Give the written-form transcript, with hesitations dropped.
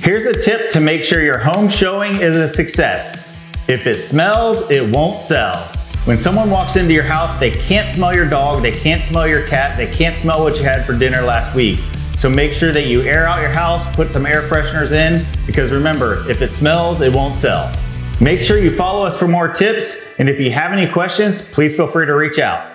Here's a tip to make sure your home showing is a success. If it smells, it won't sell. When someone walks into your house, they can't smell your dog, they can't smell your cat, they can't smell what you had for dinner last week. So make sure that you air out your house, put some air fresheners in, because remember, if it smells, it won't sell. Make sure you follow us for more tips, and if you have any questions, please feel free to reach out.